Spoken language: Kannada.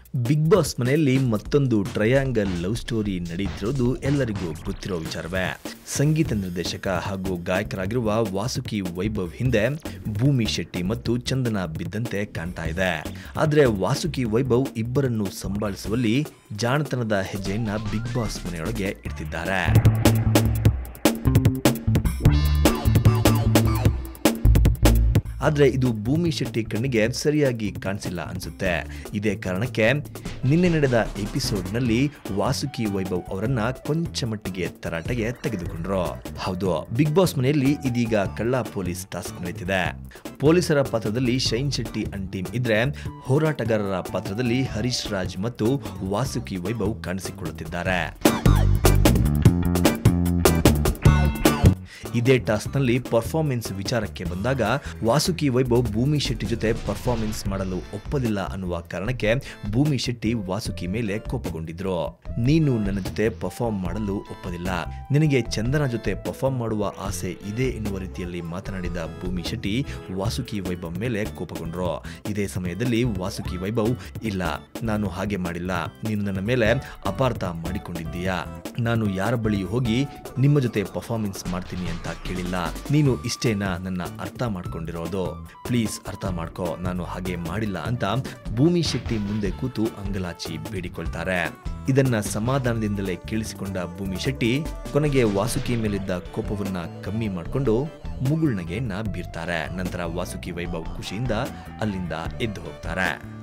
ಬಿಗ್ ಬಾಸ್ ಮನೆಯಲ್ಲಿ ಮತ್ತೊಂದು ಟ್ರಯಾಂಗಲ್ ಲವ್ ಸ್ಟೋರಿ ನಡೀತಿರೋದು ಎಲ್ಲರಿಗೂ ಗೊತ್ತಿರೋ ವಿಚಾರವೇ. ಸಂಗೀತ ನಿರ್ದೇಶಕ ಹಾಗೂ ಗಾಯಕರಾಗಿರುವ ವಾಸುಕಿ ವೈಭವ್ ಹಿಂದೆ ಭೂಮಿ ಶೆಟ್ಟಿ ಮತ್ತು ಚಂದನ ಬಿದ್ದಂತೆ ಕಾಣ್ತಾ ಇದೆ. ಆದರೆ ವಾಸುಕಿ ವೈಭವ್ ಇಬ್ಬರನ್ನು ಸಂಭಾಳಿಸುವಲ್ಲಿ ಜಾಣತನದ ಹೆಜ್ಜೆಯನ್ನ ಬಿಗ್ ಬಾಸ್ ಮನೆಯೊಳಗೆ ಇಡ್ತಿದ್ದಾರೆ. ಆದರೆ ಇದು ಭೂಮಿ ಶೆಟ್ಟಿ ಕಣ್ಣಿಗೆ ಸರಿಯಾಗಿ ಕಾಣಿಸಿಲ್ಲ ಅನ್ಸುತ್ತೆ. ಇದೇ ಕಾರಣಕ್ಕೆ ನಿನ್ನೆ ನಡೆದ ಎಪಿಸೋಡ್ನಲ್ಲಿ ವಾಸುಕಿ ವೈಭವ್ ಅವರನ್ನ ಕೊಂಚ ಮಟ್ಟಿಗೆ ತರಾಟೆಗೆ ತೆಗೆದುಕೊಂಡ್ರು. ಹೌದು, ಬಿಗ್ ಬಾಸ್ ಮನೆಯಲ್ಲಿ ಇದೀಗ ಕಳ್ಳ ಪೊಲೀಸ್ ಟಾಸ್ಕ್ ನಡೀತಿದೆ. ಪೊಲೀಸರ ಪಾತ್ರದಲ್ಲಿ ಶೈನ್ ಶೆಟ್ಟಿ ಅಂಡ್ ಟೀಮ್ ಇದ್ರೆ, ಹೋರಾಟಗಾರರ ಪಾತ್ರದಲ್ಲಿ ಹರೀಶ್ ರಾಜ್ ಮತ್ತು ವಾಸುಕಿ ವೈಭವ್ ಕಾಣಿಸಿಕೊಳ್ಳುತ್ತಿದ್ದಾರೆ. ಇದೇ ಟಾಸ್ಕ್ನಲ್ಲಿ ಪರ್ಫಾರ್ಮೆನ್ಸ್ ವಿಚಾರಕ್ಕೆ ಬಂದಾಗ ವಾಸುಕಿ ವೈಭವ್ ಭೂಮಿ ಶೆಟ್ಟಿ ಜೊತೆ ಪರ್ಫಾರ್ಮೆನ್ಸ್ ಮಾಡಲು ಒಪ್ಪಲಿಲ್ಲ ಅನ್ನುವ ಕಾರಣಕ್ಕೆ ಭೂಮಿ ಶೆಟ್ಟಿ ವಾಸುಕಿ ಮೇಲೆ ಕೋಪಗೊಂಡಿದ್ರು. ನೀನು ನನ್ನ ಜೊತೆ ಪರ್ಫಾರ್ಮ್ ಮಾಡಲು ಒಪ್ಪಲಿಲ್ಲ, ನಿನಗೆ ಚಂದನ ಜೊತೆ ಪರ್ಫಾರ್ಮ್ ಮಾಡುವ ಆಸೆ ಇದೆ ಎನ್ನುವ ರೀತಿಯಲ್ಲಿ ಮಾತನಾಡಿದ ಭೂಮಿ ಶೆಟ್ಟಿ ವಾಸುಕಿ ವೈಭವ್ ಮೇಲೆ ಕೋಪಗೊಂಡ್ರು. ಇದೇ ಸಮಯದಲ್ಲಿ ವಾಸುಕಿ ವೈಭವ್, ಇಲ್ಲ ನಾನು ಹಾಗೆ ಮಾಡಿಲ್ಲ, ನೀನು ನನ್ನ ಮೇಲೆ ಅಪಾರ್ಥ ಮಾಡಿಕೊಂಡಿದ್ದೀಯಾ, ನಾನು ಯಾರ ಬಳಿ ಹೋಗಿ ನಿಮ್ಮ ಜೊತೆ ಪರ್ಫಾರ್ಮೆನ್ಸ್ ಮಾಡ್ತೀನಿ ಅಂತ ಕೇಳಿಲ್ಲ, ನೀನು ಇಷ್ಟೇನಾ ನನ್ನ ಅರ್ಥ ಮಾಡ್ಕೊಂಡಿರೋದು, ಪ್ಲೀಸ್ ಅರ್ಥ ಮಾಡ್ಕೋ, ನಾನು ಹಾಗೆ ಮಾಡಿಲ್ಲ ಅಂತ ಭೂಮಿ ಶೆಟ್ಟಿ ಮುಂದೆ ಕೂತು ಅಂಗಲಾಚಿ ಬೇಡಿಕೊಳ್ತಾರೆ. ಇದನ್ನ ಸಮಾಧಾನದಿಂದಲೇ ಕೇಳಿಸಿಕೊಂಡ ಭೂಮಿ ಶೆಟ್ಟಿ ಕೊನೆಗೆ ವಾಸುಕಿ ಮೇಲಿದ್ದ ಕೋಪವನ್ನ ಕಮ್ಮಿ ಮಾಡಿಕೊಂಡು ಮುಗುಳ್ನಗೆಯನ್ನ ಬೀರ್ತಾರೆ. ನಂತರ ವಾಸುಕಿ ವೈಭವ್ ಖುಷಿಯಿಂದ ಅಲ್ಲಿಂದ ಎದ್ದು ಹೋಗ್ತಾರೆ.